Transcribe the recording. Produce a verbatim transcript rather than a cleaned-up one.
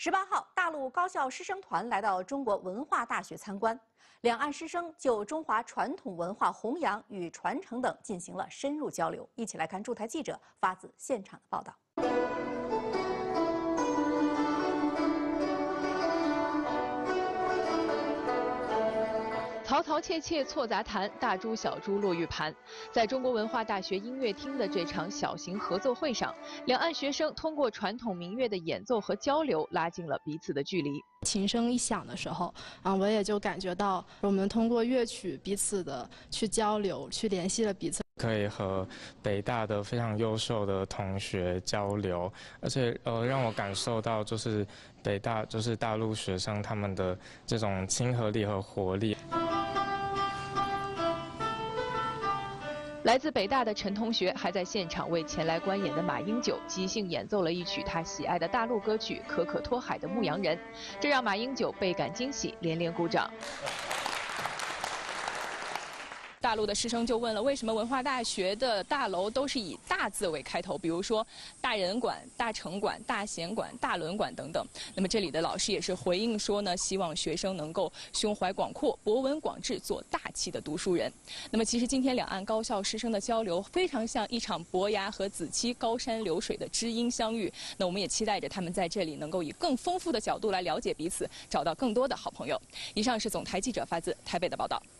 十八号，大陆高校师生团来到中国文化大学参观，两岸师生就中华传统文化弘扬与传承等进行了深入交流。一起来看驻台记者发自现场的报道。 嘈嘈切切错杂谈，大珠小珠落玉盘。在中国文化大学音乐厅的这场小型合奏会上，两岸学生通过传统民乐的演奏和交流，拉近了彼此的距离。 琴声一响的时候，啊，我也就感觉到我们通过乐曲彼此的去交流，去联系了彼此。 可以和北大的非常优秀的同学交流，而且呃让我感受到就是北大就是大陆学生他们的这种亲和力和活力。 来自北大的陈同学还在现场为前来观演的马英九即兴演奏了一曲他喜爱的大陆歌曲《可可托海的牧羊人》，这让马英九倍感惊喜，连连鼓掌。 大陆的师生就问了，为什么文化大学的大楼都是以大字为开头？比如说大人馆、大城馆、大贤馆、大伦馆等等。那么这里的老师也是回应说呢，希望学生能够胸怀广阔、博闻广志，做大气的读书人。那么其实今天两岸高校师生的交流，非常像一场伯牙和子期高山流水的知音相遇。那我们也期待着他们在这里能够以更丰富的角度来了解彼此，找到更多的好朋友。以上是总台记者发自台北的报道。